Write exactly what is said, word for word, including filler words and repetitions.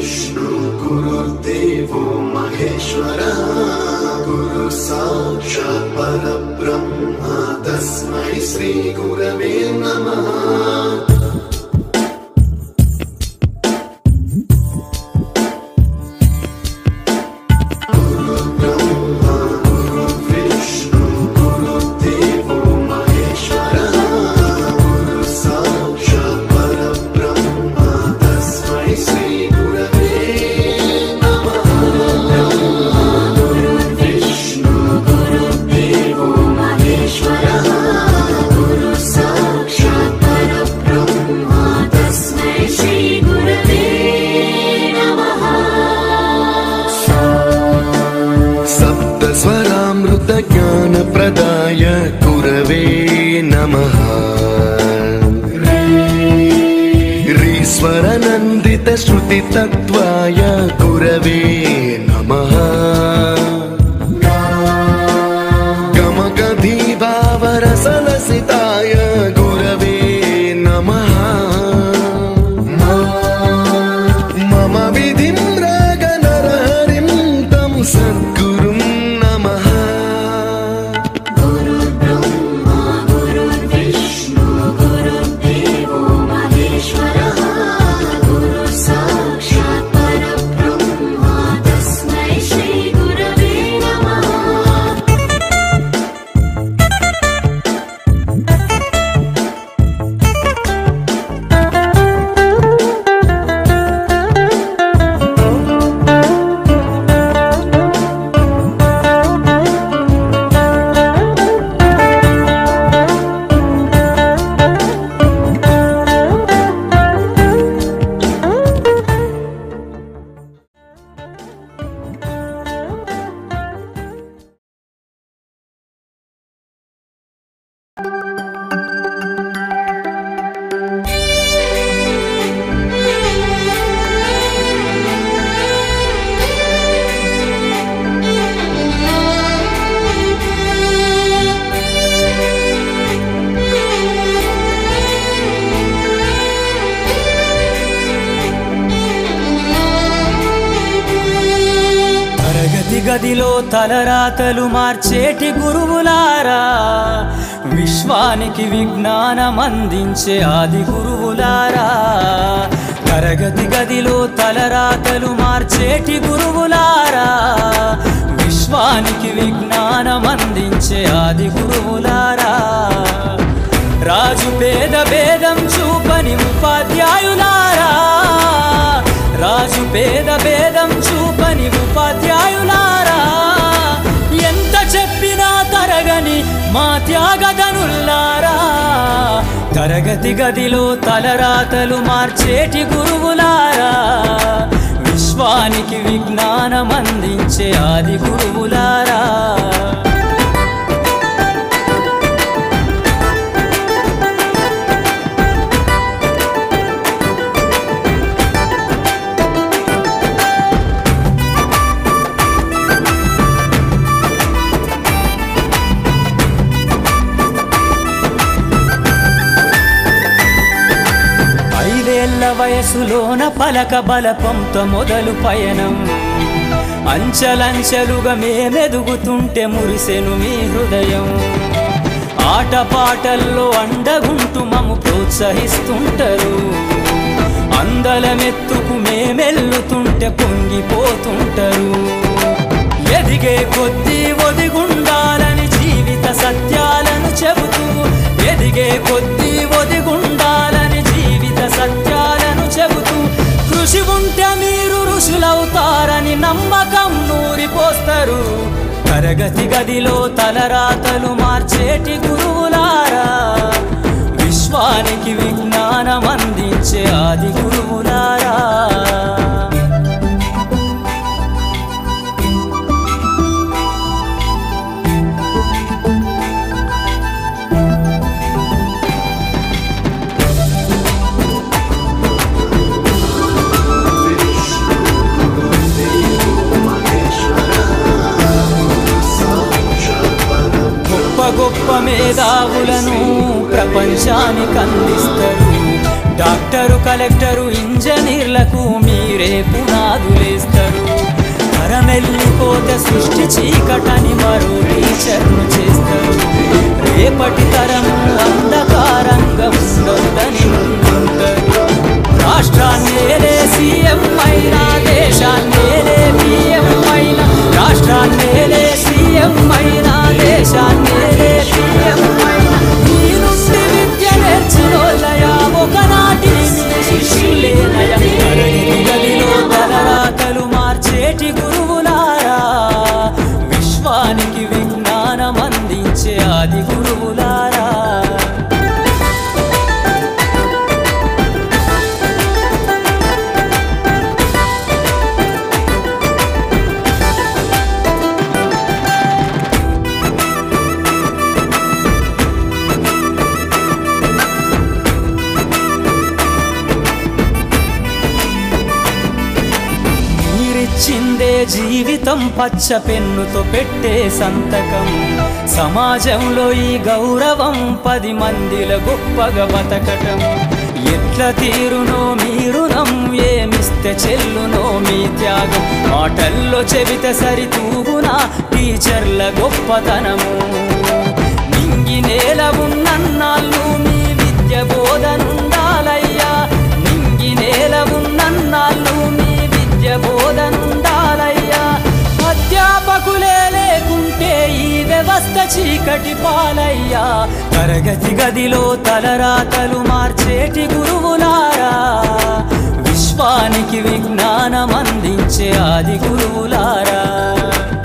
विष्णु गुरुर्देवो महेश्वरः गुरु साक्षात् परब्रह्म तस्मै श्री गुरवे नमः। ज्ञानप्रदाय गुरवे नमः। रीश्वरनन्दित श्रुतितत्त्वाय गुरवे नमः। गमगधीभावरसलसिताय गुरवे नमः। मम विधिं रागनरहरिं तं सद्गुरुं नमः। గదిలో తలరాతలు మార్చేటి గురువులారా, విశ్వానికి విజ్ఞానం అందించే ఆది గురువులారా. తరగతి గదిలో తలరాతలు మార్చేటి గురువులారా, విశ్వానికి విజ్ఞానం అందించే ఆది గురువులారా. రాజు పేద భేదం చూపని ఉపాధ్యాయులారా, రాజు పేద భేదం చూపని ఉపాధ్యాయులారా. ఎంత చెప్పినా తరగని మా త్యాగధనుల్లారా, తరగతి గదిలో తలరాతలు మార్చేటి గురువులారా, విశ్వానికి విజ్ఞానం అందించే ఆది గురువులారా. వయసులోన పలక బలపంతో మొదలు పయనం, అంచలంచెలుగా మేమెదుగుతుంటే మురిసెను మీ హృదయం. ఆటపాటల్లో అండగుంటూ మము ప్రోత్సహిస్తుంటారు, అందలమెత్తుకు మేమెల్లుతుంటే పొంగిపోతుంటారు. ఎదిగే కొద్దీ ఒదిగుండాలని జీవిత సత్యాలను చెబుతూ, ఎదిగే కొద్దీ ఒదిగుండాలని జీవిత సత్యాలను చెబుతూ, కృషి ఉంటే మీరు ఋషులవుతారని నమ్మకం నూరిపోస్తారు. తరగతి గదిలో తలరాతలు మార్చేటి గురువులారా, విశ్వానికి విజ్ఞానం అందించే ఆది గురువులారా. గొప్ప మేధావులను ప్రపంచానికి అందిస్తారు. డాక్టరు, కలెక్టరు, ఇంజనీర్లకు మీరే పునాదులేస్తారు. తరమెల్లిపోతే సృష్టి చీకటని మరో టీచర్ను చేస్తారు. రేపటి తరము అంధకారంగా ఉండొద్దని ముందుంటారు. రాష్ట్రాన్నేలే సీఎం అయినా, దేశాన్నేలే పీఎం అయినా, రాష్ట్రాన్నేలే సీఎం అయినా, దేశాన్నేలే పీఎం అయినా, మీ నుండి విద్య నేర్చుకోలయా ఒకనాటి మీ శిష్యులేనయా. తరగతి గదిలో తలరాతలు మార్చేటి గురువులారా, విశ్వానికి విజ్ఞానం అందించే ఆది గురువులారా. చిందే జీవితం పచ్చ పెన్నుతో పెట్టే సంతకం. సమాజంలో ఈ గౌరవం పది మందిల గొప్పగా బతకటం. ఎట్ల తీరునో మీ రుణం, ఏమిస్తే చెల్లునో మీ త్యాగం. మాటల్లో చెబితే సరితూగునా టీచర్ల గొప్పతనము. నింగి నేల ఉన్నన్నాళ్ళు మీ విద్య బోధనుండాలయ్యా. నింగి నేల ఉన్నన్నాళ్ళు మీ విద్య బోధనుండాలయ్యా. అధ్యాపకులే లేకుంటే ఈ వ్యవస్థ చీకటి పాలయ్యా. తరగతి గదిలో తలరాతలు మార్చేటి గురువులారా, విశ్వానికి విజ్ఞానం అందించే ఆది గురువులారా.